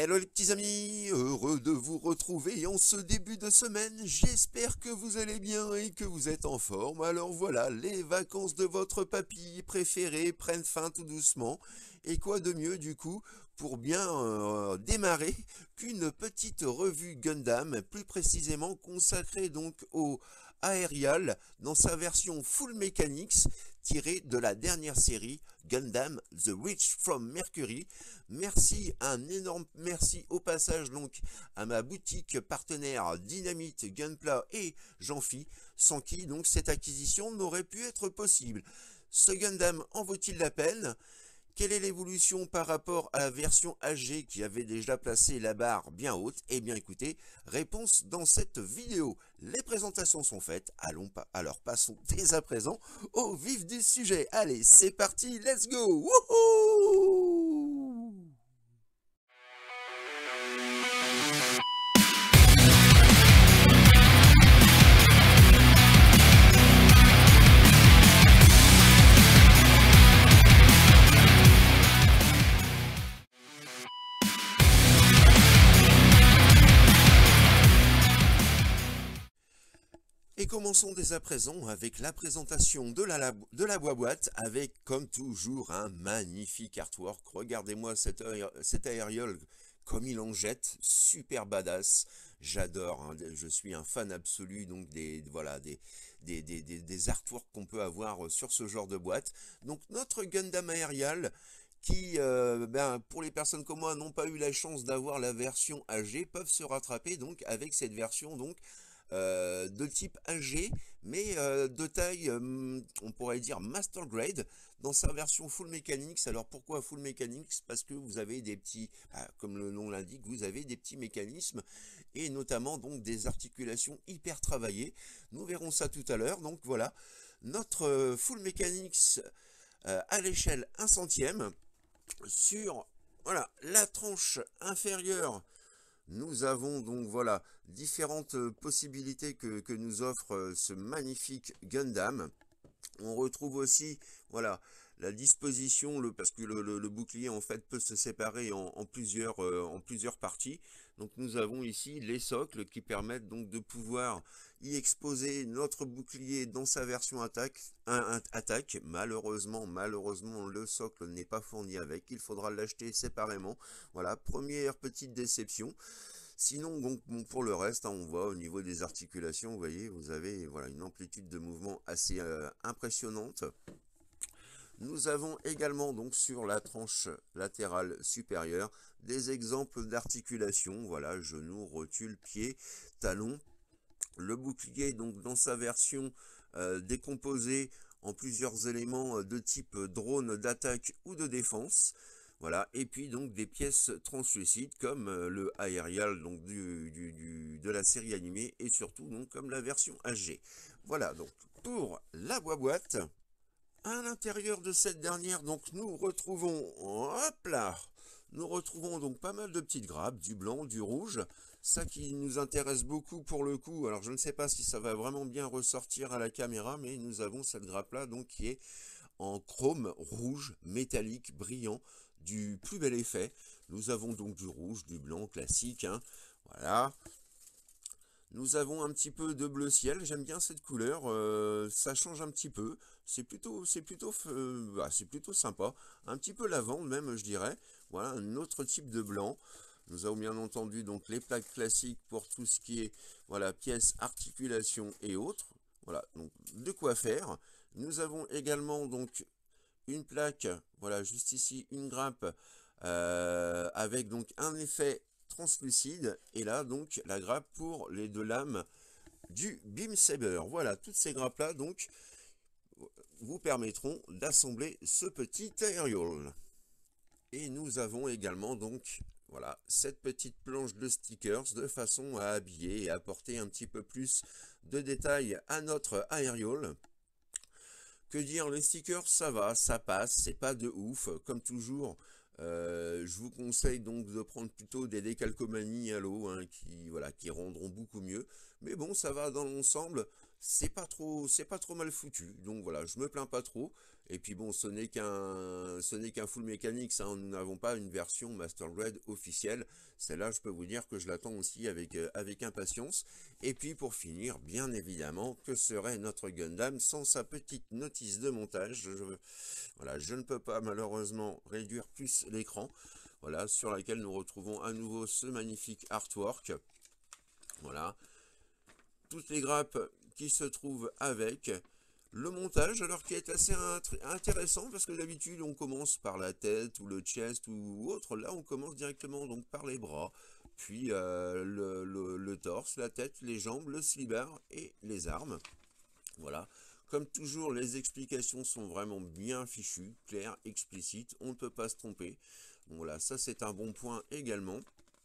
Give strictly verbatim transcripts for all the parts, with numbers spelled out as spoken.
Hello les petits amis, heureux de vous retrouver en ce début de semaine. J'espère que vous allez bien et que vous êtes en forme. Alors voilà, les vacances de votre papy préféré prennent fin tout doucement. Et quoi de mieux du coup pour bien euh, démarrer qu'une petite revue Gundam, plus précisément consacrée donc au Aerial dans sa version Full Mechanics tirée de la dernière série Gundam The Witch from Mercury. Merci, un énorme merci au passage donc à ma boutique partenaire Dynamite, Gunpla et Jean-Phi, sans qui donc cette acquisition n'aurait pu être possible. Ce Gundam en vaut-il la peine? Quelle est l'évolution par rapport à la version H G qui avait déjà placé la barre bien haute? Eh bien écoutez, réponse dans cette vidéo. Les présentations sont faites, allons pas, alors passons dès à présent au vif du sujet. Allez, c'est parti, let's go! Wouhou! Et commençons dès à présent avec la présentation de la, de la boîte avec comme toujours un magnifique artwork. Regardez-moi cet, cet aérial comme il en jette, super badass. J'adore, hein, je suis un fan absolu donc des, voilà, des, des, des, des, des artworks qu'on peut avoir sur ce genre de boîte. Donc notre Gundam aérial qui, euh, ben, pour les personnes comme moi, n'ont pas eu la chance d'avoir la version H G, peuvent se rattraper donc avec cette version donc Euh, de type H G, mais euh, de taille, euh, on pourrait dire Master Grade, dans sa version Full Mechanics. Alors pourquoi Full Mechanics? Parce que vous avez des petits, ah, comme le nom l'indique, vous avez des petits mécanismes, et notamment donc des articulations hyper travaillées. Nous verrons ça tout à l'heure. Donc voilà, notre euh, Full Mechanics euh, à l'échelle un centième, sur voilà, la tranche inférieure. Nous avons donc voilà différentes possibilités que, que nous offre ce magnifique Gundam. On retrouve aussi voilà la disposition, le, parce que le, le, le bouclier en fait peut se séparer en, en, plusieurs, euh, en plusieurs parties. Donc nous avons ici les socles qui permettent donc de pouvoir y exposer notre bouclier dans sa version attaque. Un, un, attaque. Malheureusement, malheureusement le socle n'est pas fourni avec. Il faudra l'acheter séparément. Voilà, première petite déception. Sinon, donc, bon, pour le reste, hein, on voit au niveau des articulations, vous voyez, vous avez voilà, une amplitude de mouvement assez euh, impressionnante. Nous avons également donc sur la tranche latérale supérieure des exemples d'articulation, voilà, genou, rotule, pied, talon. Le bouclier donc dans sa version euh, décomposée en plusieurs éléments de type drone d'attaque ou de défense. Voilà, et puis donc des pièces translucides comme euh, le aérial donc du, du, du, de la série animée et surtout donc comme la version H G. Voilà donc pour la boîte. À l'intérieur de cette dernière, donc nous retrouvons, hop là, nous retrouvons donc pas mal de petites grappes, du blanc, du rouge, ça qui nous intéresse beaucoup pour le coup. Alors je ne sais pas si ça va vraiment bien ressortir à la caméra, mais nous avons cette grappe là donc qui est en chrome rouge, métallique, brillant, du plus bel effet. Nous avons donc du rouge, du blanc classique, hein, voilà. Nous avons un petit peu de bleu ciel, j'aime bien cette couleur, euh, ça change un petit peu, c'est plutôt, c'est plutôt, euh, bah, c'est plutôt sympa, un petit peu lavande même je dirais, voilà un autre type de blanc. Nous avons bien entendu donc les plaques classiques pour tout ce qui est voilà pièces, articulations et autres, voilà donc de quoi faire. Nous avons également donc une plaque, voilà juste ici une grappe euh, avec donc un effet translucide et là donc la grappe pour les deux lames du Beam Saber. Voilà, toutes ces grappes là donc vous permettront d'assembler ce petit aérial. Et nous avons également donc voilà cette petite planche de stickers de façon à habiller et apporter un petit peu plus de détails à notre aérial. Que dire, les stickers ça va, ça passe, c'est pas de ouf, comme toujours. Euh, je vous conseille donc de prendre plutôt des décalcomanies à l'eau hein, qui, voilà, qui rendront beaucoup mieux. Mais bon, ça va dans l'ensemble, c'est pas trop, c'est pas trop mal foutu. Donc voilà, je me plains pas trop. Et puis bon, ce n'est qu'un ce n'est qu'un full mécanique, hein. Nous n'avons pas une version Master Grade officielle. Celle-là, je peux vous dire que je l'attends aussi avec, euh, avec impatience. Et puis pour finir, bien évidemment, que serait notre Gundam sans sa petite notice de montage. Je, voilà, je ne peux pas malheureusement réduire plus l'écran. Voilà, sur laquelle nous retrouvons à nouveau ce magnifique artwork. Voilà. Toutes les grappes qui se trouvent avec. Le montage, alors qui est assez intéressant, parce que d'habitude on commence par la tête ou le chest ou autre. Là on commence directement donc par les bras, puis euh, le, le, le torse, la tête, les jambes, le slibard et les armes. Voilà. Comme toujours, les explications sont vraiment bien fichues, claires, explicites, on ne peut pas se tromper. Bon, voilà, ça c'est un bon point également.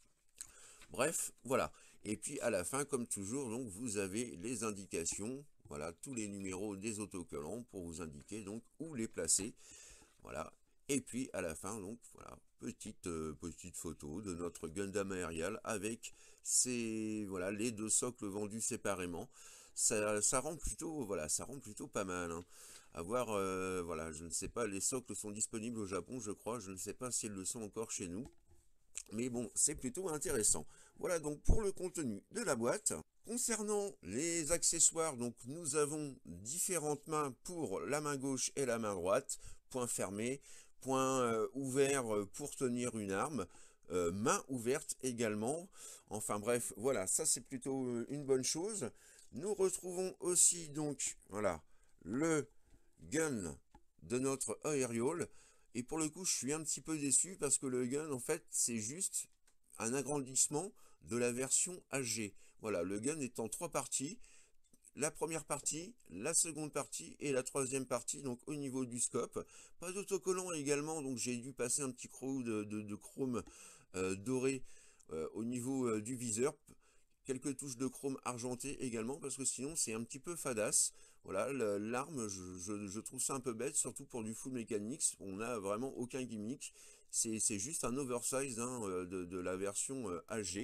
Bref, voilà. Et puis à la fin, comme toujours, donc vous avez les indications, voilà, tous les numéros des autocollants pour vous indiquer donc où les placer. Voilà. Et puis à la fin, donc voilà, petite euh, petite photo de notre Gundam aérial avec ces voilà les deux socles vendus séparément. Ça, ça rend plutôt voilà, ça rend plutôt pas mal. Hein. À voir, euh, voilà, je ne sais pas, les socles sont disponibles au Japon, je crois. Je ne sais pas s'ils le sont encore chez nous. Mais bon, c'est plutôt intéressant. Voilà donc pour le contenu de la boîte. Concernant les accessoires, donc nous avons différentes mains pour la main gauche et la main droite. Point fermé, point euh, ouvert pour tenir une arme. Euh, main ouverte également. Enfin bref, voilà, ça c'est plutôt une bonne chose. Nous retrouvons aussi donc, voilà, le gun de notre aérial. Et pour le coup, je suis un petit peu déçu parce que le gun, en fait, c'est juste un agrandissement de la version H G. Voilà, le gun est en trois parties. La première partie, la seconde partie et la troisième partie, donc au niveau du scope. Pas d'autocollant également, donc j'ai dû passer un petit croc de, de, de chrome euh, doré euh, au niveau euh, du viseur. Quelques touches de chrome argenté également, parce que sinon c'est un petit peu fadasse. Voilà, l'arme, je, je, je trouve ça un peu bête, surtout pour du full mechanics. On n'a vraiment aucun gimmick. C'est juste un oversize hein, de, de la version euh, H G.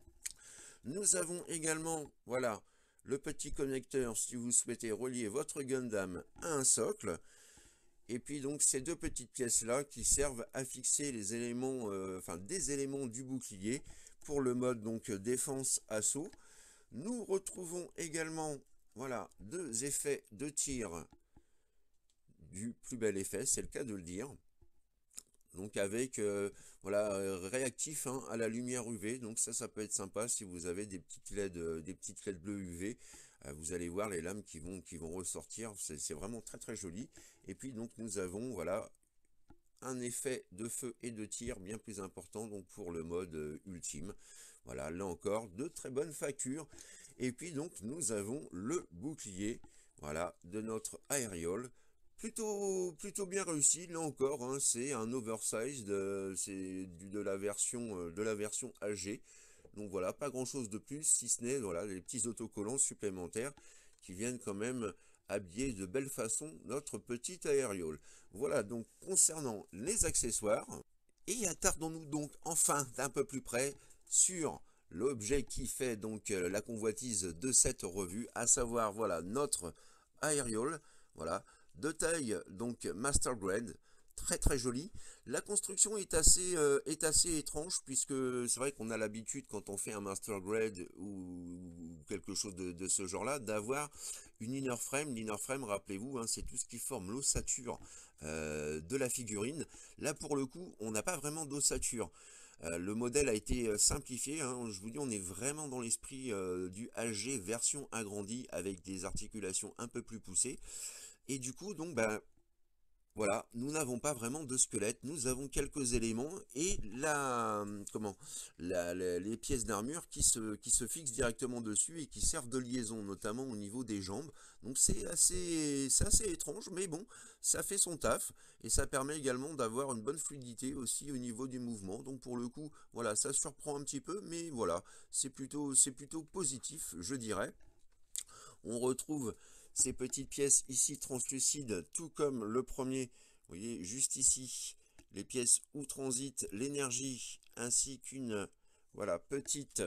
Nous avons également, voilà, le petit connecteur si vous souhaitez relier votre Gundam à un socle. Et puis donc ces deux petites pièces là qui servent à fixer les éléments, euh, enfin des éléments du bouclier pour le mode donc défense assaut. Nous retrouvons également voilà deux effets de tir du plus bel effet, c'est le cas de le dire. Donc avec euh, voilà réactif hein, à la lumière U V, donc ça ça peut être sympa si vous avez des petites L E D, euh, des petites L E D bleues U V. Euh, vous allez voir les lames qui vont qui vont ressortir, c'est vraiment très très joli. Et puis donc nous avons voilà un effet de feu et de tir bien plus important donc pour le mode euh, ultime. Voilà, là encore de très bonnes factures. Et puis donc nous avons le bouclier voilà de notre aérial. Plutôt, plutôt bien réussi, là encore, hein, c'est un oversize, de, c'est de la version euh, de la version H G. Donc voilà, pas grand chose de plus, si ce n'est voilà, les petits autocollants supplémentaires qui viennent quand même habiller de belle façon notre petit aérial. Voilà donc concernant les accessoires. Et attardons-nous donc enfin d'un peu plus près sur l'objet qui fait donc la convoitise de cette revue, à savoir voilà notre aérial, voilà, de taille donc Master Grade, très très joli. La construction est assez, euh, est assez étrange puisque c'est vrai qu'on a l'habitude quand on fait un Master Grade ou quelque chose de, de ce genre là d'avoir une inner frame. L'inner frame, rappelez-vous, hein, c'est tout ce qui forme l'ossature euh, de la figurine. Là pour le coup on n'a pas vraiment d'ossature. Euh, le modèle a été simplifié, hein, je vous dis on est vraiment dans l'esprit euh, du H G version agrandie avec des articulations un peu plus poussées. Et du coup, donc, ben, voilà, nous n'avons pas vraiment de squelette, nous avons quelques éléments et la, comment, la, la, les pièces d'armure qui se, qui se fixent directement dessus et qui servent de liaison, notamment au niveau des jambes. Donc c'est assez, c'est assez étrange, mais bon, ça fait son taf et ça permet également d'avoir une bonne fluidité aussi au niveau du mouvement. Donc pour le coup, voilà, ça surprend un petit peu, mais voilà, c'est plutôt, c'est plutôt positif, je dirais. On retrouve ces petites pièces ici translucides, tout comme le premier, vous voyez juste ici, les pièces où transite l'énergie, ainsi qu'une voilà petite,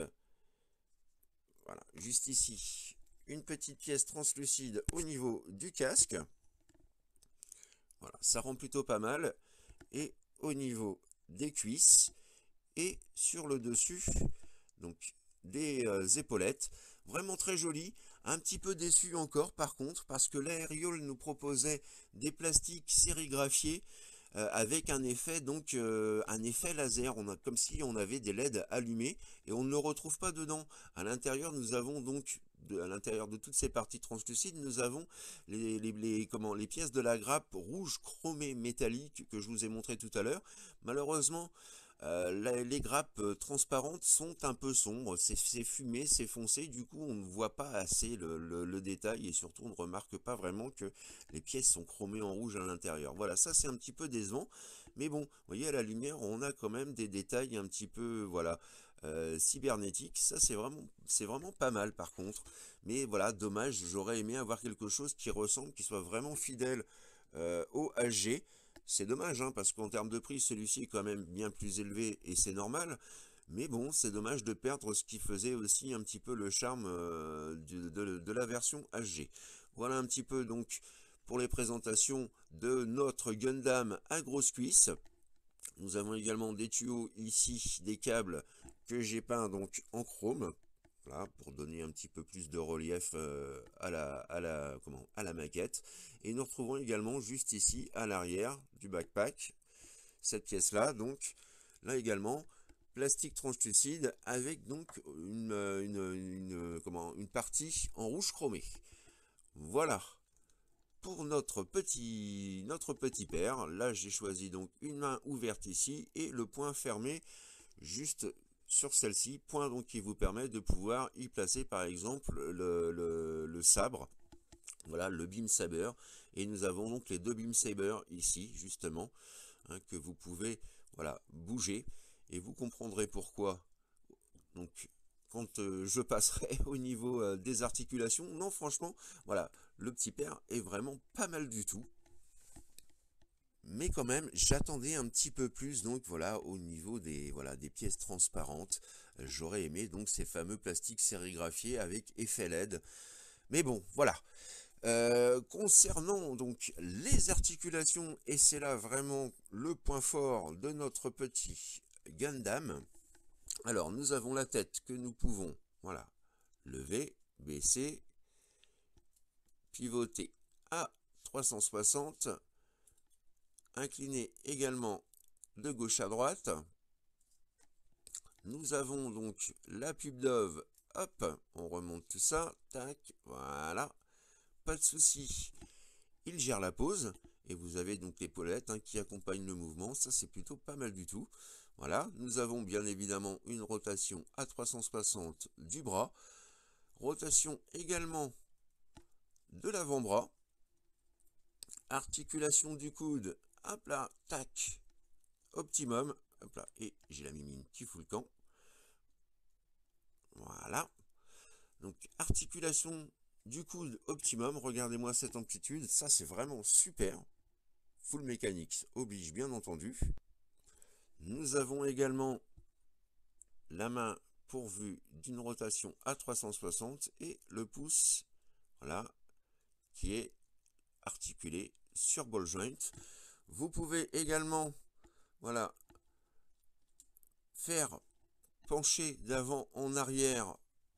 voilà juste ici, une petite pièce translucide au niveau du casque. Voilà, ça rend plutôt pas mal. Et au niveau des cuisses et sur le dessus, donc des euh, épaulettes, vraiment très joli. Un petit peu déçu encore par contre, parce que l'Aerial nous proposait des plastiques sérigraphiés euh, avec un effet donc euh, un effet laser. On a comme si on avait des L E D allumés et on ne le retrouve pas dedans. À l'intérieur, nous avons donc de, à l'intérieur de toutes ces parties translucides, nous avons les, les, les, comment, les pièces de la grappe rouge chromée métallique que je vous ai montré tout à l'heure. Malheureusement, Euh, la, les grappes euh, transparentes sont un peu sombres, c'est fumé, c'est foncé, du coup on ne voit pas assez le, le, le détail et surtout on ne remarque pas vraiment que les pièces sont chromées en rouge à l'intérieur. Voilà, ça c'est un petit peu décevant, mais bon, vous voyez à la lumière on a quand même des détails un petit peu, voilà, euh, cybernétiques, ça c'est vraiment, c'est vraiment pas mal par contre, mais voilà, dommage, j'aurais aimé avoir quelque chose qui ressemble, qui soit vraiment fidèle euh, au H G. C'est dommage, hein, parce qu'en termes de prix, celui-ci est quand même bien plus élevé et c'est normal. Mais bon, c'est dommage de perdre ce qui faisait aussi un petit peu le charme euh, de, de, de la version H G. Voilà un petit peu donc pour les présentations de notre Gundam à grosse cuisse. Nous avons également des tuyaux ici, des câbles que j'ai peints donc en chrome. Voilà, pour donner un petit peu plus de relief euh, à, la, à, la, comment, à la maquette. Et nous retrouvons également juste ici à l'arrière du backpack, cette pièce-là, donc là également, plastique translucide avec donc une, une, une, comment, une partie en rouge chromé. Voilà. Pour notre petit, notre petit père, là j'ai choisi donc une main ouverte ici et le poing fermé juste sur celle-ci, point donc qui vous permet de pouvoir y placer par exemple le, le, le sabre, voilà le beam saber, et nous avons donc les deux beam saber ici justement, hein, que vous pouvez voilà bouger et vous comprendrez pourquoi donc quand euh, je passerai au niveau euh, des articulations. Non franchement voilà, le petit père est vraiment pas mal du tout. Mais quand même, j'attendais un petit peu plus, donc voilà, au niveau des, voilà, des pièces transparentes. J'aurais aimé donc ces fameux plastiques sérigraphiés avec effet L E D. Mais bon, voilà. Euh, concernant donc les articulations, et c'est là vraiment le point fort de notre petit Gundam. Alors, nous avons la tête que nous pouvons, voilà, lever, baisser, pivoter à trois cent soixante. Incliné également de gauche à droite. Nous avons donc la pub Dove, hop, on remonte tout ça, tac, voilà, pas de souci. Il gère la pose, et vous avez donc l'épaulette hein, qui accompagne le mouvement, ça c'est plutôt pas mal du tout. Voilà, nous avons bien évidemment une rotation à trois cent soixante du bras, rotation également de l'avant-bras, articulation du coude, hop là, tac, optimum, hop là, et j'ai la mimine qui fout le camp. Voilà. Donc, articulation du coude optimum. Regardez-moi cette amplitude. Ça, c'est vraiment super. Full Mechanics oblige, bien entendu. Nous avons également la main pourvue d'une rotation à trois cent soixante et le pouce, voilà, qui est articulé sur ball joint. Vous pouvez également, voilà, faire pencher d'avant en arrière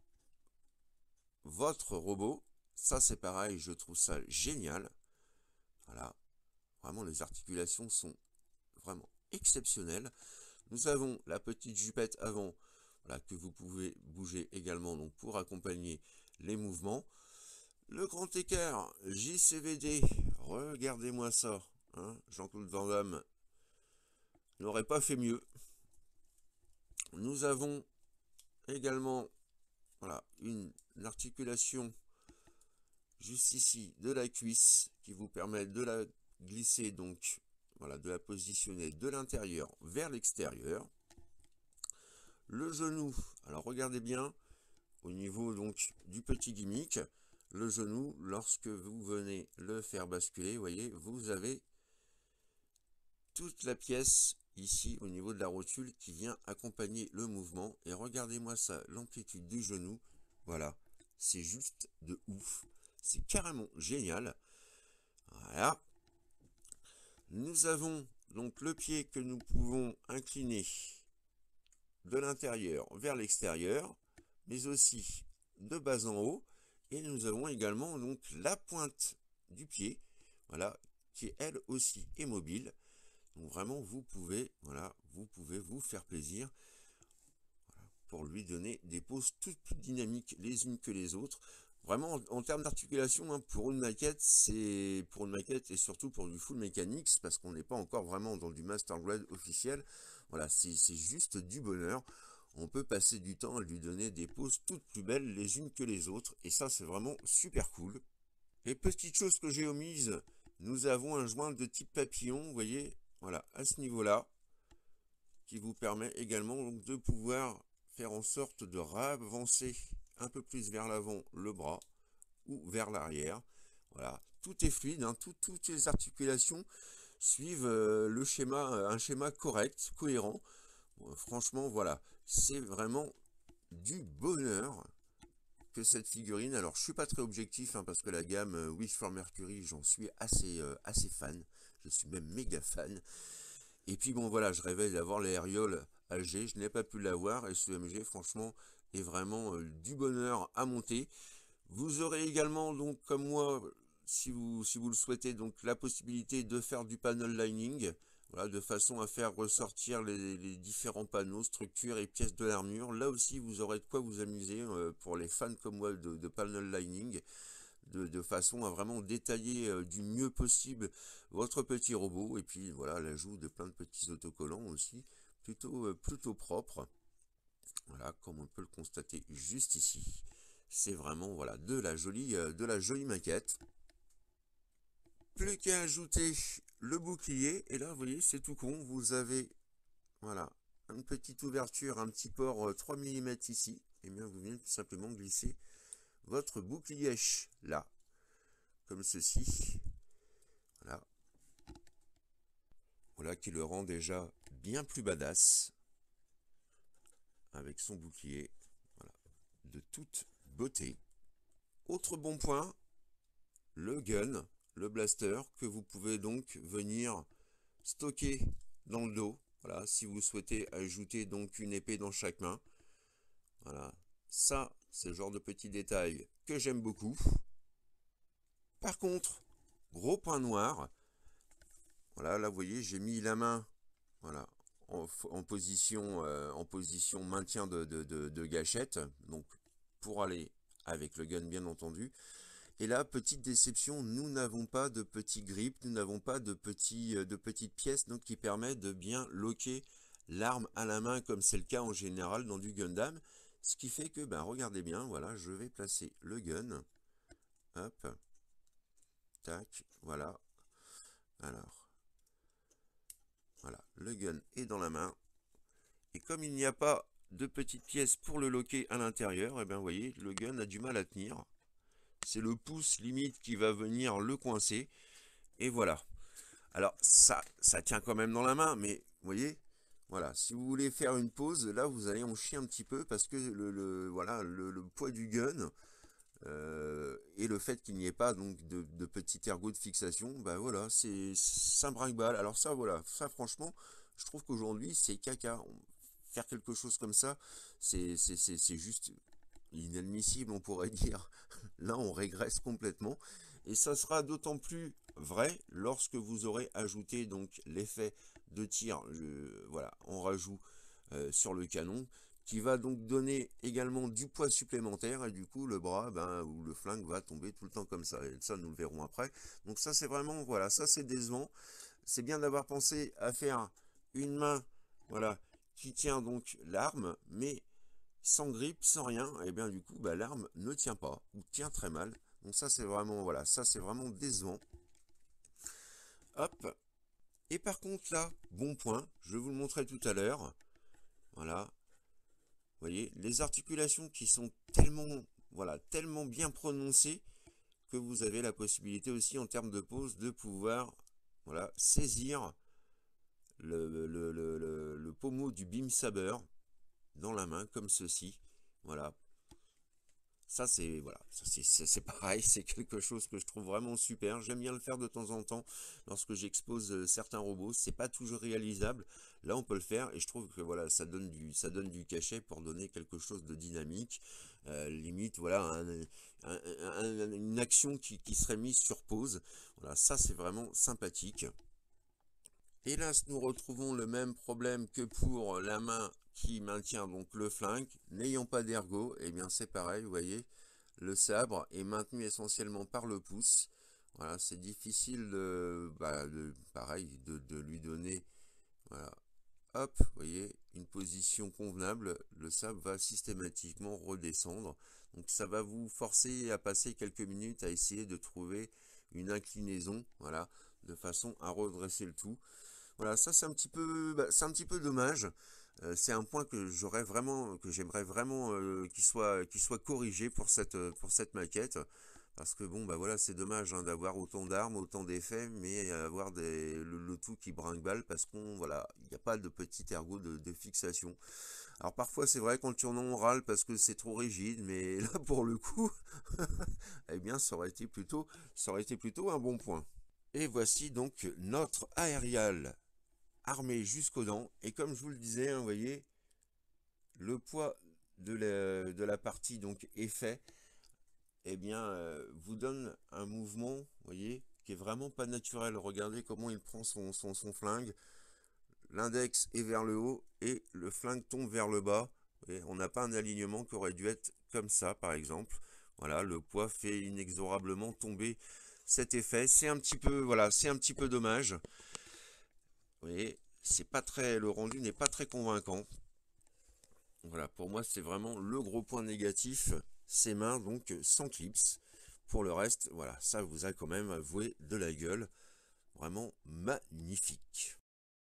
votre robot. Ça c'est pareil, je trouve ça génial. Voilà, vraiment les articulations sont vraiment exceptionnelles. Nous avons la petite jupette avant, voilà, que vous pouvez bouger également donc pour accompagner les mouvements. Le grand écart J C V D, regardez-moi ça, hein, Jean-Claude Van Damme n'aurait pas fait mieux. Nous avons également voilà, une articulation juste ici de la cuisse qui vous permet de la glisser donc, voilà, de la positionner de l'intérieur vers l'extérieur. Le genou, alors regardez bien au niveau donc du petit gimmick, le genou lorsque vous venez le faire basculer, vous voyez, vous avez toute la pièce ici au niveau de la rotule qui vient accompagner le mouvement. Et regardez-moi ça, l'amplitude du genou, voilà, c'est juste de ouf, c'est carrément génial. Voilà. Nous avons donc le pied que nous pouvons incliner de l'intérieur vers l'extérieur, mais aussi de bas en haut. Et nous avons également donc la pointe du pied, voilà, qui elle aussi est mobile. Donc vraiment, vous pouvez, voilà, vous pouvez vous faire plaisir, voilà, pour lui donner des poses toutes plus dynamiques les unes que les autres. Vraiment, en, en termes d'articulation, hein, pour une maquette, c'est pour une maquette et surtout pour du full mechanics, parce qu'on n'est pas encore vraiment dans du master grade officiel. Voilà, c'est juste du bonheur. On peut passer du temps à lui donner des poses toutes plus belles les unes que les autres, et ça, c'est vraiment super cool. Et petite chose que j'ai omise, nous avons un joint de type papillon, vous voyez, voilà, à ce niveau-là, qui vous permet également donc de pouvoir faire en sorte de ravancer un peu plus vers l'avant le bras ou vers l'arrière. Voilà, tout est fluide, hein, tout, toutes les articulations suivent euh, le schéma, un schéma correct, cohérent. Bon, franchement, voilà, c'est vraiment du bonheur que cette figurine. Alors, je suis pas très objectif, hein, parce que la gamme euh, Wish for Mercury, j'en suis assez, euh, assez fan. Je suis même méga fan. Et puis bon, voilà, je rêvais d'avoir l'aériole Alger, je n'ai pas pu l'avoir, et ce M G, franchement, est vraiment euh, du bonheur à monter. Vous aurez également, donc, comme moi, si vous, si vous le souhaitez, donc la possibilité de faire du panel lining, voilà, de façon à faire ressortir les, les différents panneaux, structures et pièces de l'armure. Là aussi, vous aurez de quoi vous amuser, euh, pour les fans comme moi de, de panel lining. De, de façon à vraiment détailler euh, du mieux possible votre petit robot, et puis voilà, l'ajout de plein de petits autocollants aussi, plutôt, euh, plutôt propre. Voilà, comme on peut le constater juste ici. C'est vraiment, voilà, de la jolie, euh, de la jolie maquette. Plus qu'à ajouter le bouclier, et là, vous voyez, c'est tout con, vous avez, voilà, une petite ouverture, un petit port euh, trois millimètres ici, et bien vous venez tout simplement glisser votre bouclier là, comme ceci, voilà, voilà, qui le rend déjà bien plus badass, avec son bouclier, voilà, de toute beauté. Autre bon point, le gun, le blaster, que vous pouvez donc venir stocker dans le dos, voilà, si vous souhaitez ajouter donc une épée dans chaque main. Voilà, ça, c'est le genre de petits détails que j'aime beaucoup. Par contre, gros point noir, voilà, là vous voyez, j'ai mis la main, voilà, en, en position, euh, en position maintien de, de, de, de gâchette, donc pour aller avec le gun bien entendu. Et là, petite déception, nous n'avons pas de petits grips, nous n'avons pas de, petits, de petites pièces donc, qui permettent de bien loquer l'arme à la main, comme c'est le cas en général dans du Gundam. Ce qui fait que, ben, regardez bien, voilà, je vais placer le gun. Hop. Tac, voilà. Alors, voilà, le gun est dans la main. Et comme il n'y a pas de petites pièces pour le loquer à l'intérieur, et bien, vous voyez, le gun a du mal à tenir. C'est le pouce limite qui va venir le coincer. Et voilà. Alors, ça, ça tient quand même dans la main, mais vous voyez, voilà, si vous voulez faire une pause, là, vous allez en chier un petit peu, parce que le, le voilà, le, le poids du gun, euh, et le fait qu'il n'y ait pas donc de, de petit ergot de fixation, bah voilà, c'est un brinque-balle. Alors ça, voilà, ça franchement, je trouve qu'aujourd'hui, c'est caca. Faire quelque chose comme ça, c'est juste inadmissible, on pourrait dire. Là, on régresse complètement. Et ça sera d'autant plus vrai lorsque vous aurez ajouté donc l'effet de tir, je, voilà, en rajout euh, sur le canon, qui va donc donner également du poids supplémentaire, et du coup le bras, ben, ou le flingue va tomber tout le temps comme ça. Et ça, nous le verrons après. Donc ça, c'est vraiment, voilà, ça c'est décevant. C'est bien d'avoir pensé à faire une main, voilà, qui tient donc l'arme, mais sans grippe, sans rien, et bien du coup, bah, l'arme ne tient pas, ou tient très mal. Donc ça, c'est vraiment, voilà, ça c'est vraiment décevant. Hop. Et par contre là, bon point, je vous le montrerai tout à l'heure. Voilà. Vous voyez, les articulations qui sont tellement, voilà, tellement bien prononcées que vous avez la possibilité aussi en termes de pose de pouvoir, voilà, saisir le, le, le, le, le pommeau du Beam Saber dans la main comme ceci. Voilà. Ça c'est voilà, c'est pareil, c'est quelque chose que je trouve vraiment super. J'aime bien le faire de temps en temps lorsque j'expose euh, certains robots. C'est pas toujours réalisable. Là, on peut le faire et je trouve que voilà, ça donne du, ça donne du cachet pour donner quelque chose de dynamique. Euh, limite, voilà, un, un, un, une action qui, qui serait mise sur pause. Voilà, ça c'est vraiment sympathique. Hélas, nous retrouvons le même problème que pour la main qui maintient donc le flingue. N'ayant pas d'ergot, et eh bien c'est pareil, vous voyez, le sabre est maintenu essentiellement par le pouce. Voilà, c'est difficile de, bah, de pareil, de, de lui donner, voilà, hop, vous voyez, une position convenable. Le sabre va systématiquement redescendre. Donc ça va vous forcer à passer quelques minutes à essayer de trouver une inclinaison, voilà, de façon à redresser le tout. Voilà, ça c'est un petit peu, bah, c'est un petit peu dommage. Euh, c'est un point que j'aurais vraiment, que j'aimerais vraiment euh, qu'il soit, qu'il soit corrigé pour cette, pour cette maquette. Parce que bon, bah voilà, c'est dommage hein, d'avoir autant d'armes, autant d'effets, mais avoir des, le, le tout qui brinque-balle parce qu'on, voilà, il n'y a pas de petit ergot de, de fixation. Alors parfois c'est vrai qu'en le tournant on râle parce que c'est trop rigide, mais là pour le coup, eh bien ça aurait été plutôt, ça aurait été plutôt un bon point. Et voici donc notre aérial armé jusqu'aux dents. Et comme je vous le disais, hein, vous voyez, le poids de la, de la partie donc effet, eh bien, euh, vous donne un mouvement, vous voyez, qui est vraiment pas naturel. Regardez comment il prend son, son, son flingue. L'index est vers le haut et le flingue tombe vers le bas. Et on n'a pas un alignement qui aurait dû être comme ça, par exemple. Voilà, le poids fait inexorablement tomber cet effet. C'est un petit peu, voilà, c'est un petit peu dommage. Vous voyez, c'est pas très, le rendu n'est pas très convaincant. Voilà, pour moi, c'est vraiment le gros point négatif. Ces mains, donc, sans clips. Pour le reste, voilà, ça vous a quand même avoué de la gueule. Vraiment magnifique.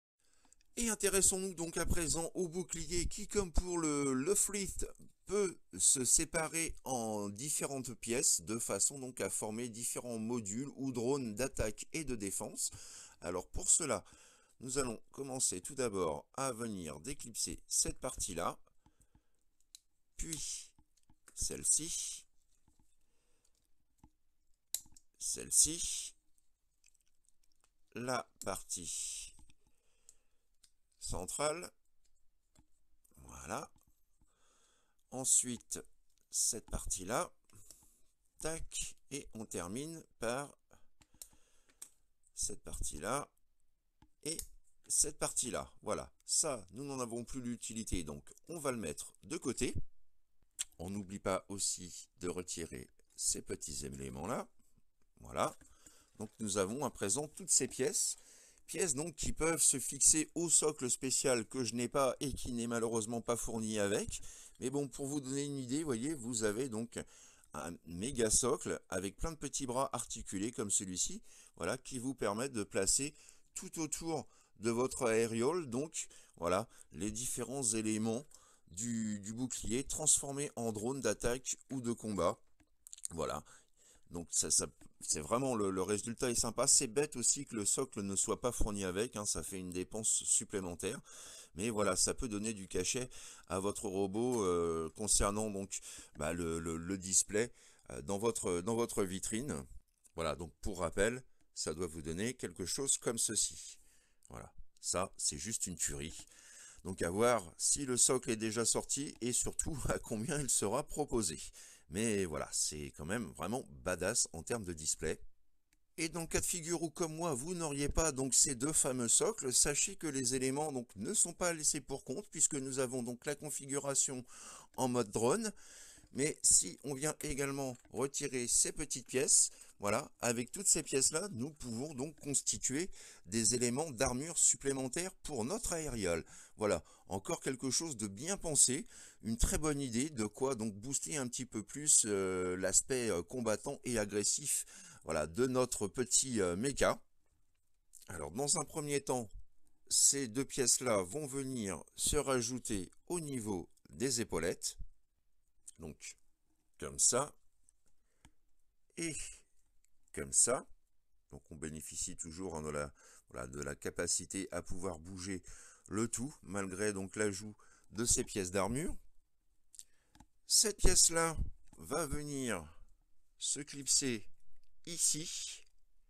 Et intéressons-nous donc à présent au bouclier qui, comme pour le, le Frith, peut se séparer en différentes pièces de façon donc à former différents modules ou drones d'attaque et de défense. Alors pour cela, nous allons commencer tout d'abord à venir déclipser cette partie-là, puis celle-ci, celle-ci, la partie centrale, voilà. Ensuite, cette partie-là, tac, et on termine par cette partie-là et cette partie-là. Voilà, ça, nous n'en avons plus l'utilité, donc on va le mettre de côté. On n'oublie pas aussi de retirer ces petits éléments-là. Voilà, donc nous avons à présent toutes ces pièces. Pièces donc qui peuvent se fixer au socle spécial que je n'ai pas et qui n'est malheureusement pas fourni avec. Mais bon, pour vous donner une idée, vous voyez, vous avez donc un méga socle avec plein de petits bras articulés comme celui-ci, voilà, qui vous permettent de placer tout autour de votre aériole, donc voilà, les différents éléments du, du bouclier transformés en drone d'attaque ou de combat. Voilà, donc ça, ça c'est vraiment le, le résultat est sympa. C'est bête aussi que le socle ne soit pas fourni avec, hein, ça fait une dépense supplémentaire. Mais voilà, ça peut donner du cachet à votre robot euh, concernant donc bah, le, le, le display euh, dans, votre, dans votre vitrine. Voilà, donc pour rappel, ça doit vous donner quelque chose comme ceci. Voilà, ça c'est juste une tuerie. Donc à voir si le socle est déjà sorti et surtout à combien il sera proposé. Mais voilà, c'est quand même vraiment badass en termes de display. Et dans le cas de figure où, comme moi, vous n'auriez pas donc ces deux fameux socles, sachez que les éléments donc ne sont pas laissés pour compte puisque nous avons donc la configuration en mode drone. Mais si on vient également retirer ces petites pièces, voilà, avec toutes ces pièces-là, nous pouvons donc constituer des éléments d'armure supplémentaires pour notre aérial. Voilà, encore quelque chose de bien pensé, une très bonne idée de quoi donc booster un petit peu plus euh, l'aspect euh, combattant et agressif, voilà, de notre petit euh, méca. Alors dans un premier temps, ces deux pièces-là vont venir se rajouter au niveau des épaulettes. Donc, comme ça, et comme ça. Donc, on bénéficie toujours hein, de, la, voilà, de la capacité à pouvoir bouger le tout, malgré donc l'ajout de ces pièces d'armure. Cette pièce-là va venir se clipser ici.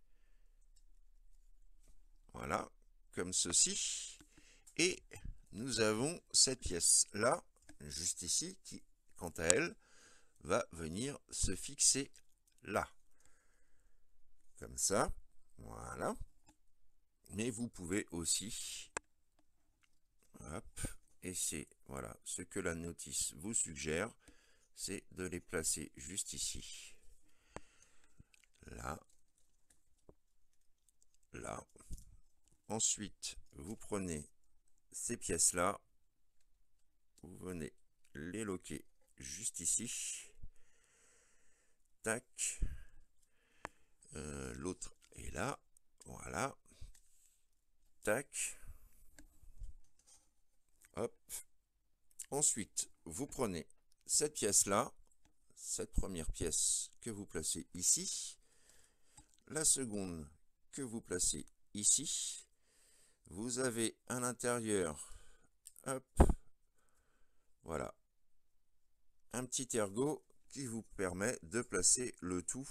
Voilà, comme ceci. Et nous avons cette pièce-là, juste ici, qui, quant à elle, va venir se fixer là. Comme ça. Voilà. Mais vous pouvez aussi... Hop, et c'est voilà ce que la notice vous suggère, c'est de les placer juste ici, là, là. Ensuite, vous prenez ces pièces là, vous venez les loquer juste ici, tac, euh, l'autre est là, voilà, tac. Hop. Ensuite, vous prenez cette pièce-là, cette première pièce que vous placez ici, la seconde que vous placez ici. Vous avez à l'intérieur, hop, voilà, un petit ergot qui vous permet de placer le tout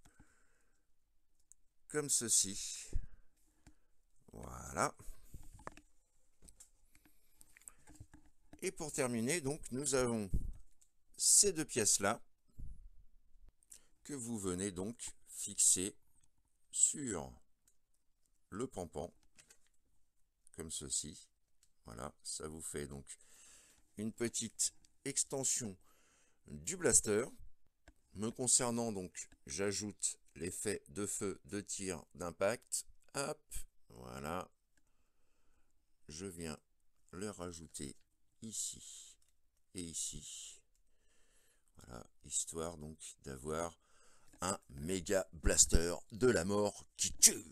comme ceci. Voilà. Et pour terminer, donc, nous avons ces deux pièces-là que vous venez donc fixer sur le pampan, comme ceci. Voilà, ça vous fait donc une petite extension du blaster. Me concernant, donc, j'ajoute l'effet de feu, de tir, d'impact. Hop, voilà. Je viens le rajouter ici et ici, voilà, histoire donc d'avoir un méga blaster de la mort qui tue.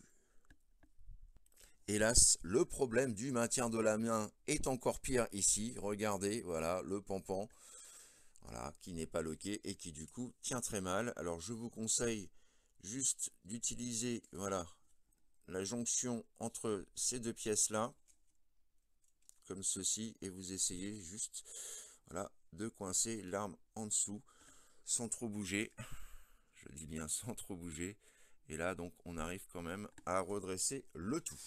Hélas, le problème du maintien de la main est encore pire ici. Regardez, voilà, le pampan, voilà, qui n'est pas loqué et qui du coup tient très mal. Alors je vous conseille juste d'utiliser, voilà, la jonction entre ces deux pièces là, comme ceci, et vous essayez juste, voilà, de coincer l'arme en dessous sans trop bouger. Je dis bien sans trop bouger. Et là, donc, on arrive quand même à redresser le tout.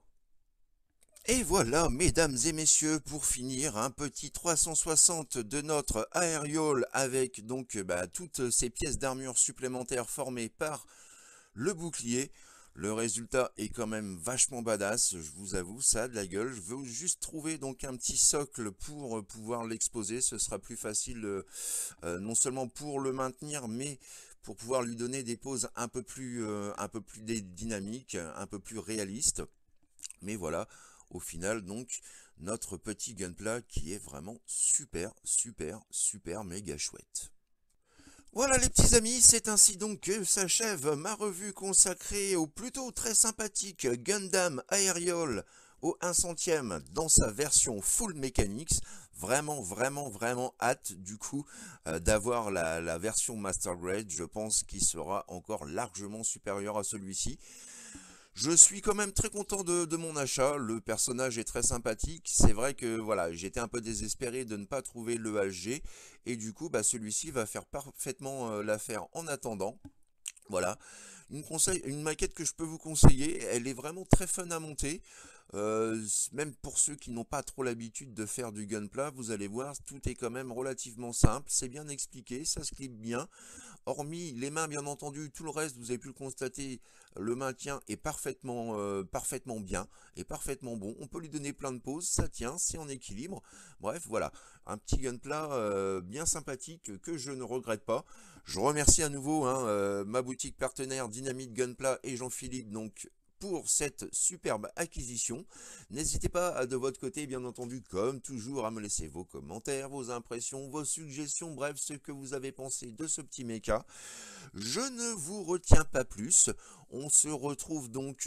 Et voilà, mesdames et messieurs, pour finir, un petit trois cent soixante de notre aériole avec donc bah, toutes ces pièces d'armure supplémentaires formées par le bouclier. Le résultat est quand même vachement badass, je vous avoue, ça a de la gueule. Je veux juste trouver donc un petit socle pour pouvoir l'exposer. Ce sera plus facile, euh, non seulement pour le maintenir, mais pour pouvoir lui donner des poses un peu plus, euh, un peu plus dynamiques, un peu plus réalistes. Mais voilà, au final, donc, notre petit gunpla qui est vraiment super, super, super méga chouette. Voilà les petits amis, c'est ainsi donc que s'achève ma revue consacrée au plutôt très sympathique Gundam Aerial au un centième dans sa version full mechanics. Vraiment, vraiment, vraiment hâte du coup euh, d'avoir la, la version Master Grade. Je pense qu'il sera encore largement supérieur à celui-ci. Je suis quand même très content de, de mon achat, le personnage est très sympathique, c'est vrai que voilà, j'étais un peu désespéré de ne pas trouver le H G, et du coup bah, celui-ci va faire parfaitement euh, l'affaire en attendant. Voilà, une, conseil, une maquette que je peux vous conseiller, elle est vraiment très fun à monter. Euh, même pour ceux qui n'ont pas trop l'habitude de faire du gunpla, vous allez voir, tout est quand même relativement simple, c'est bien expliqué, ça se clip bien. Hormis les mains, bien entendu, tout le reste, vous avez pu le constater, le maintien est parfaitement, euh, parfaitement bien et parfaitement bon. On peut lui donner plein de poses, ça tient, c'est en équilibre. Bref, voilà, un petit gunpla euh, bien sympathique que je ne regrette pas. Je remercie à nouveau hein, euh, ma boutique partenaire Dynamite Gunpla et Jean-Philippe, donc pour cette superbe acquisition. N'hésitez pas de votre côté, bien entendu, comme toujours, à me laisser vos commentaires, vos impressions, vos suggestions, bref, ce que vous avez pensé de ce petit méca. Je ne vous retiens pas plus. On se retrouve donc,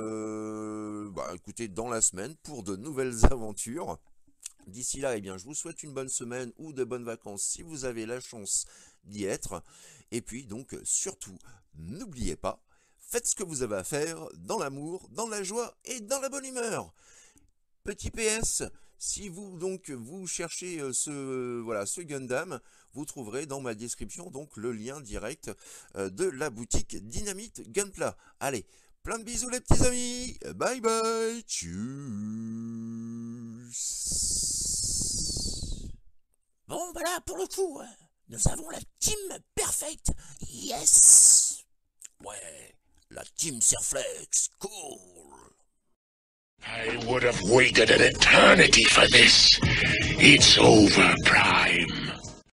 euh, bah, écoutez, dans la semaine pour de nouvelles aventures. D'ici là, eh bien, je vous souhaite une bonne semaine ou de bonnes vacances si vous avez la chance d'y être. Et puis, donc, surtout, n'oubliez pas, faites ce que vous avez à faire dans l'amour, dans la joie et dans la bonne humeur. Petit P S, Si vous donc vous cherchez euh, ce voilà ce Gundam, vous trouverez dans ma description donc le lien direct euh, de la boutique Dynamite Gunpla. Allez, plein de bisous les petits amis. Bye bye. Tchuss. Bon, bah là, pour le coup, nous avons la team perfect. Yes. Ouais, la team Surflex. Cool. I would have waited an eternity for this. It's over, Pride.